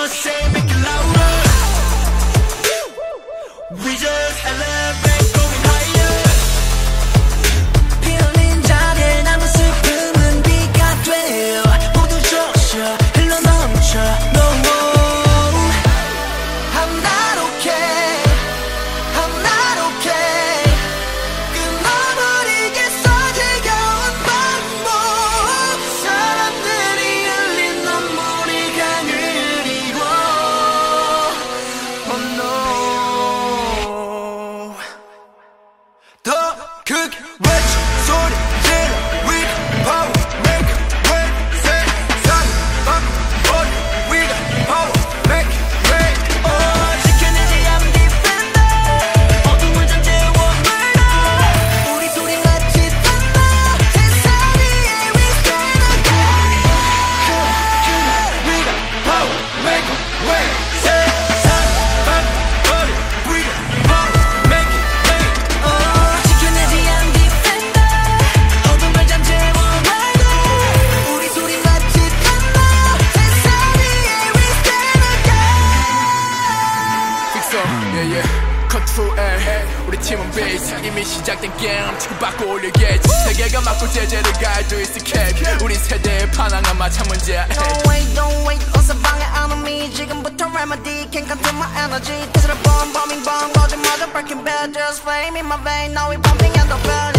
say make it louder. We just elevate, going higher. 피흘린 자리에 남은 슬픔은 비가 돼요. 모두 조셔 흘러넘쳐. No more. I'm not okay. I'm not okay. 끊어버리겠어 지겨운 반복. 사람들이 흘린 눈물이 강을 이워. Oh no. 더 크게 외쳐 소리 질러. We got power, make it rain. 세상을 바꿔버려. We got power, make it rain. 지켜내지 I'm defender. 어둠을 잠재워 murder. 우리 소리 마치 thunder. 세상 위에 we stand again. We got power, make it rain. 세상을 바꿔버려. We got power, make it rain. 지켜내지 I'm defender. 어둠을 잠재워 murder. 우리 소리 마치 thunder. 세상 위에 we stand again. Fix up, yeah yeah. Control A. 우리 팀은 base. 이미 시작된 게임 치고받고 올리겠지. 세계가 맞고 제재를 가해도 있을 캡. 우리 세대의 반항한 마찬 문제야. Don't wait, 어서 방해하는 me. 지금부터 remedy can't control my energy. This is a bomb, bombing bomb. 거짓말도 breaking bad, just flame in my vein. Now we pumping at the bell.